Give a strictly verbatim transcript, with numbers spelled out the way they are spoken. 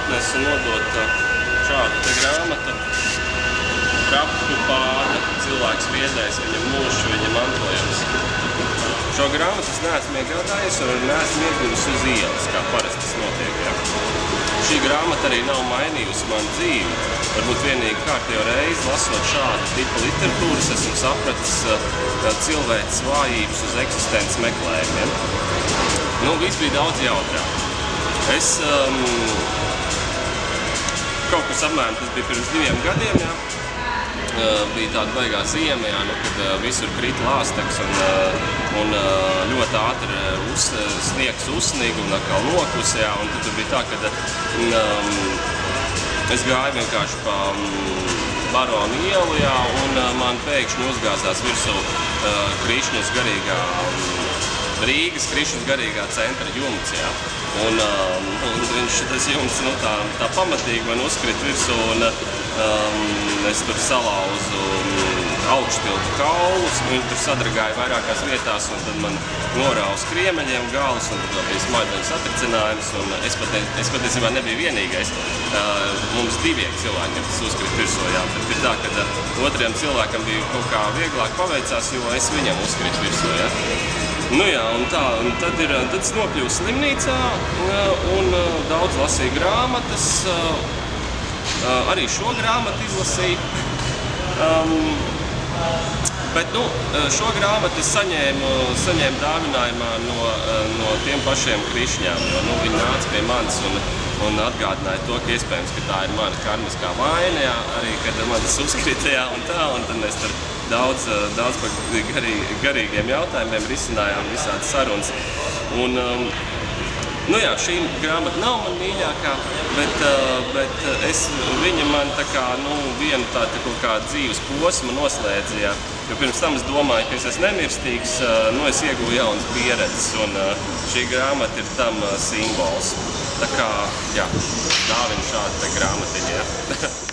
atnesa nodot šādu te grāmatu. Rapu pāda, cilvēks viedais, viņa mūžs, viņa mantojums. Šo grāmatu es neesmu iegādājies un neesmu ieguvis uz ielas, kā parasti tas notiek. Jā. Šī grāmata arī nav mainījusi manu dzīvi. Varbūt vienīgi kārtējo reizi, lasot šādu tipu literatūras, esmu sapratis cilvēces vājības uz eksistences meklējumiem. Nu, viss bija daudz jautrāk. Es um, kaut kas apmēram, tas bija pirms diviem gadiem, jā. Uh, bija tāda baigā ziema, jā, nu, kad uh, visur krita lāsteks un, uh, un uh, ļoti ātri uz, sniegs uzsniga un atkal nokusa, jā, un tad bija tā, ka um, es gāju vienkārši pa um, Baronu ielu, jā, un uh, man pēkšņi uzgāzās virsū uh, Krišņas garīgā, um, Rīgas Krišņas garīgā centra jumts, jā. Un, um, un viņš, tas jumts, nu, tā, tā pamatīgi man uzkrita virsū, un um, es tur salauzu um, augštiltu kaulus, viņš tur sadragāja vairākās vietās, un tad man norauza kriemeļiem galus, un tad bija smaidzeņu satricinājums, un es, pat, es patiesībā nebiju vienīgais. Uh, mums diviem cilvēkiem tas uzkrita virsū, jā. Tad ir tā, ka uh, otriem cilvēkam bija kaut kā vieglāk paveicās, jo es viņam uzkrita virsū, jā. Nu jā, un tā, un tad, ir, tad es nokļuvu slimnīcā un daudz lasīju grāmatas, arī šo grāmatu izlasīju. Um, bet, nu, šo grāmatu es saņēmu, saņēmu dāvinājumā no, no tiem pašiem Krišņām, jo, nu, viņi nāca pie manis un, un atgādināja to, ka iespējams, ka tā ir mana karmiskā vaina, jā, arī, kad man tas uzkrita, jā, un tā, un tad mēs tur Daudz, daudz par garī, garīgiem jautājumiem risinājām visādas sarunas. Un, um, nu jā, šī grāmata nav man mīļākā, bet, uh, bet es, viņa man tā kā, nu, vienu tā, tā kaut kā dzīves posmu noslēdzīja. Jo pirms tam es domāju, ka es esmu nemirstīgs, uh, nu, es ieguvu jaunas pieredzes, un uh, šī grāmata ir tam uh, simbols. Tā kā, jā, dāvinu šādu te grāmatiņu, jā.